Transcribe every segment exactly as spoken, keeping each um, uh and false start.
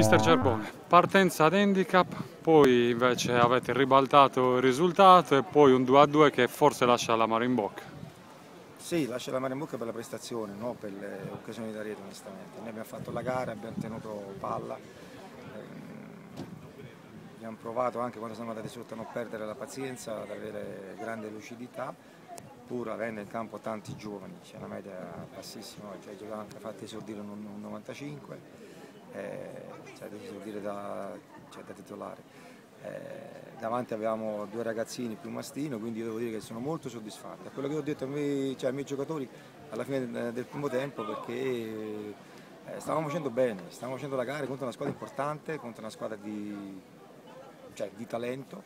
Mister Gerbone, partenza ad handicap, poi invece avete ribaltato il risultato e poi un due a due che forse lascia l'amaro in bocca. Sì, lascia la mano in bocca per la prestazione, non per le occasioni da rete onestamente. Noi abbiamo fatto la gara, abbiamo tenuto palla, ehm, abbiamo provato anche quando siamo andati sotto a non perdere la pazienza, ad avere grande lucidità, pur avendo in campo tanti giovani, c'è una media bassissima, cioè giocavano anche fatti esordire un novantacinque, eh, cioè da esordire da, cioè da titolare. Eh, davanti avevamo due ragazzini più mastino, quindi io devo dire che sono molto soddisfatto. È quello che ho detto ai miei, cioè ai miei giocatori alla fine del primo tempo, perché eh, stavamo facendo bene, stavamo facendo la gara contro una squadra importante, contro una squadra di, cioè, di talento.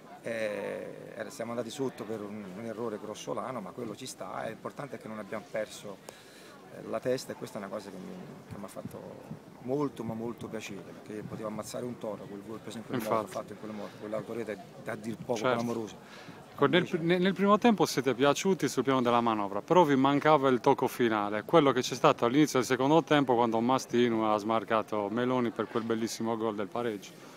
Eh, siamo andati sotto per un, un errore grossolano, ma quello ci sta, è importante che non abbiamo perso eh, la testa, e questa è una cosa che mi ha fatto molto ma molto piacere, perché potevo ammazzare un toro quel gol preso in quel Infatti. modo, fatto in quel modo, quell'autorità è da dir poco Certo. clamorosa. Nel, nel primo tempo siete piaciuti sul piano della manovra, però vi mancava il tocco finale, quello che c'è stato all'inizio del secondo tempo quando Mastino ha smarcato Meloni per quel bellissimo gol del pareggio.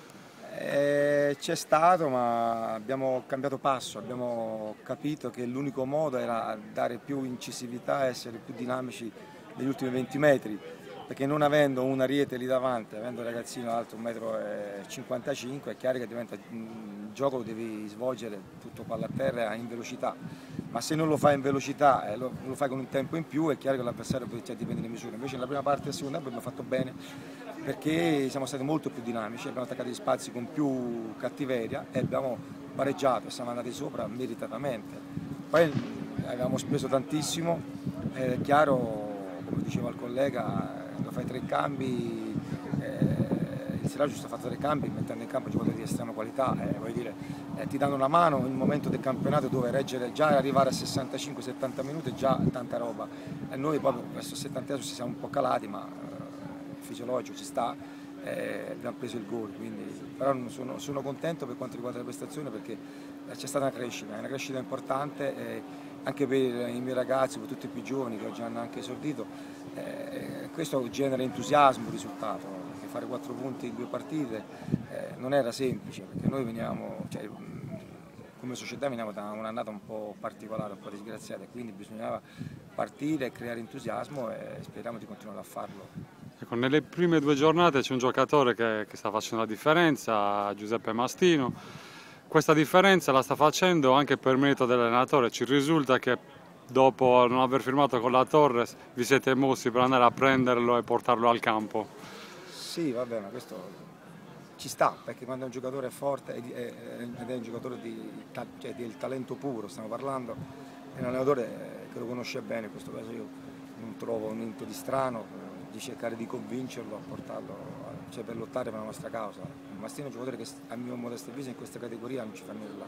Eh, c'è stato, ma abbiamo cambiato passo, abbiamo capito che l'unico modo era dare più incisività, essere più dinamici negli ultimi venti metri, perché non avendo un ariete lì davanti, avendo un ragazzino alto un metro e cinquantacinque, è chiaro che diventa il gioco lo devi svolgere tutto palla a terra in velocità, ma se non lo fai in velocità e lo, lo fai con un tempo in più, è chiaro che l'avversario poi cioè, dipende dalle misure. Invece nella prima parte del secondo tempo abbiamo fatto bene, perché siamo stati molto più dinamici, abbiamo attaccato gli spazi con più cattiveria e abbiamo pareggiato e siamo andati sopra meritatamente. Poi avevamo speso tantissimo, è chiaro, come diceva il collega, quando fai tre cambi, eh, il Siracius ha fatto tre cambi mettendo in campo giocatori di estrema qualità, eh, voglio dire, eh, ti danno una mano in un momento del campionato dove reggere, già arrivare a sessantacinque settanta minuti è già tanta roba, e noi proprio verso il settantesimo ci siamo un po' calati, ma eh, fisiologico ci sta, eh, abbiamo preso il gol, quindi, però sono, sono contento per quanto riguarda la prestazione, perché c'è stata una crescita, una crescita importante, eh, anche per i miei ragazzi, per tutti i più giovani che oggi hanno anche esordito, eh, questo genera entusiasmo il risultato, perché fare quattro punti in due partite eh, non era semplice, perché noi veniamo, cioè, come società veniamo da un'annata un po' particolare, un po' disgraziata, e quindi bisognava partire e creare entusiasmo, e speriamo di continuare a farlo. Ecco, nelle prime due giornate c'è un giocatore che, che sta facendo la differenza, Giuseppe Mastino. Questa differenza la sta facendo anche per merito dell'allenatore. Ci risulta che dopo non aver firmato con la Torres vi siete mossi per andare a prenderlo e portarlo al campo. Sì, vabbè, ma questo ci sta, perché quando un giocatore è forte ed è un giocatore di, cioè, del talento puro, stiamo parlando, è un allenatore che lo conosce bene, in questo caso io non trovo niente di strano di cercare di convincerlo a portarlo, cioè per lottare per la nostra causa. Mastino è un giocatore che a mio modesto avviso in questa categoria non ci fa nulla.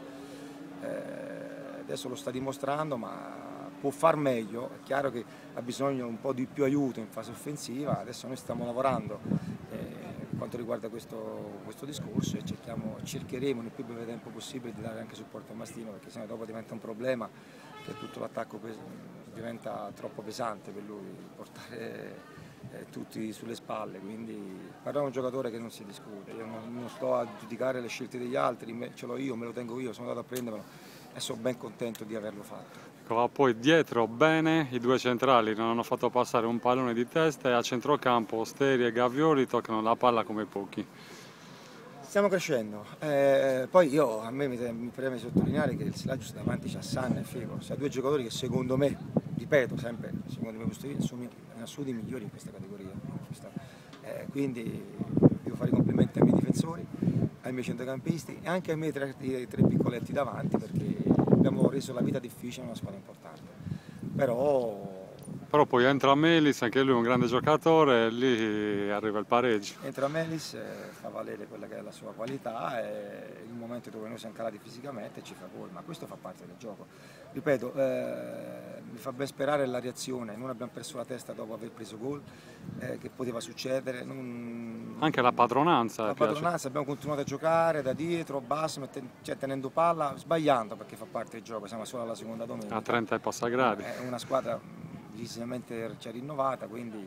Eh, adesso lo sta dimostrando, ma può far meglio, è chiaro che ha bisogno un po' di più aiuto in fase offensiva, adesso noi stiamo lavorando eh, per quanto riguarda questo, questo discorso, e cerchiamo, cercheremo nel più breve tempo possibile di dare anche supporto a Mastino, perché sennò dopo diventa un problema che tutto l'attacco diventa troppo pesante per lui portare eh, tutti sulle spalle, quindi però è un giocatore che non si discute, io non, non sto a giudicare le scelte degli altri, me, ce l'ho io, me lo tengo io, sono andato a prenderlo e sono ben contento di averlo fatto. Ecco, poi dietro bene, i due centrali non hanno fatto passare un pallone di testa, e a centrocampo Osteri e Gavioli toccano la palla come pochi. Stiamo crescendo, eh, poi io, a me mi, mi preme sottolineare che il Siracius davanti c'ha Sanna e Figo, sono due giocatori che secondo me, ripeto sempre, secondo me questo sono in assoluto i migliori in questa categoria, questa, eh, quindi devo fare i complimenti ai miei difensori, ai miei centrocampisti e anche ai miei tre, tre piccoletti davanti, perché abbiamo reso la vita difficile a una squadra importante, però... Però poi entra Melis, anche lui è un grande giocatore, e lì arriva il pareggio. Entra Melis, eh, fa valere quella che è la sua qualità, e in un momento dove noi siamo calati fisicamente ci fa gol, ma questo fa parte del gioco. Ripeto, eh, mi fa ben sperare la reazione, non abbiamo perso la testa dopo aver preso gol, eh, che poteva succedere. Non... Anche la padronanza. La padronanza, abbiamo continuato a giocare da dietro, basso, metten... cioè, tenendo palla, sbagliando, perché fa parte del gioco, siamo solo alla seconda domenica. A trenta e passa gradi. È una squadra decisamente ci ha rinnovata, quindi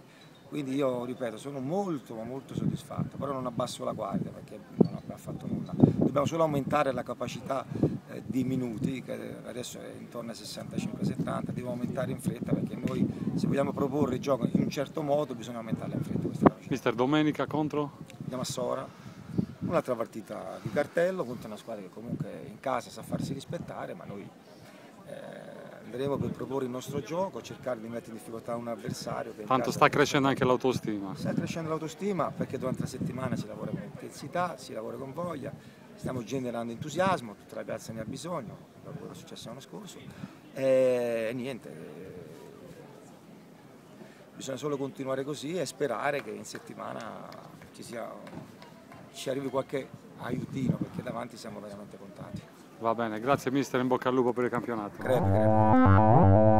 Quindi io ripeto, sono molto ma molto soddisfatto, però non abbasso la guardia perché non abbiamo fatto nulla. Dobbiamo solo aumentare la capacità eh, di minuti, che adesso è intorno ai sessantacinque settanta, dobbiamo aumentare in fretta perché noi se vogliamo proporre il gioco in un certo modo bisogna aumentarla in fretta questa capacità. Mister, domenica contro? Andiamo a Sora, un'altra partita di cartello contro una squadra che comunque in casa sa farsi rispettare, ma noi eh, andremo per proporre il nostro gioco, cercare di mettere in difficoltà un avversario che Tanto sta crescendo anche l'autostima. Sta crescendo l'autostima perché durante la settimana si lavora con intensità, si lavora con voglia, stiamo generando entusiasmo, tutta la piazza ne ha bisogno, dopo quello che è successo l'anno scorso, e niente, bisogna solo continuare così e sperare che in settimana ci, sia, ci arrivi qualche aiutino perché davanti siamo veramente contati. Va bene, grazie mister, in bocca al lupo per il campionato. Crepi, crepi.